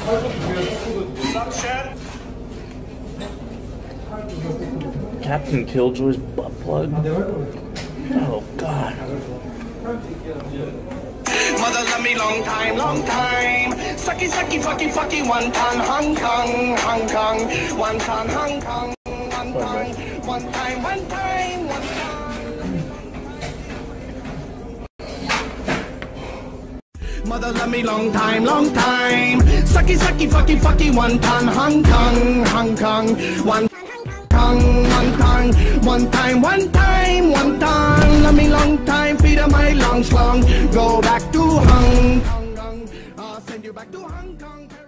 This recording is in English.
Captain Killjoy's butt plug. Oh God. Mother love me long time, long time. Sucky, sucky, fucky, fucky, one ton, Hong Kong, Hong Kong. One ton, Hong Kong, one ton. One time, one time, one time. Mother love me long time, long time. Sucky, sucky, fucky, fucky, one ton, Hong Kong, Hong Kong. One ton, one ton. One time, one time, one ton. Love me long time, feed on my long slong. Go back to Hong Kong. I'll send you back to Hong Kong.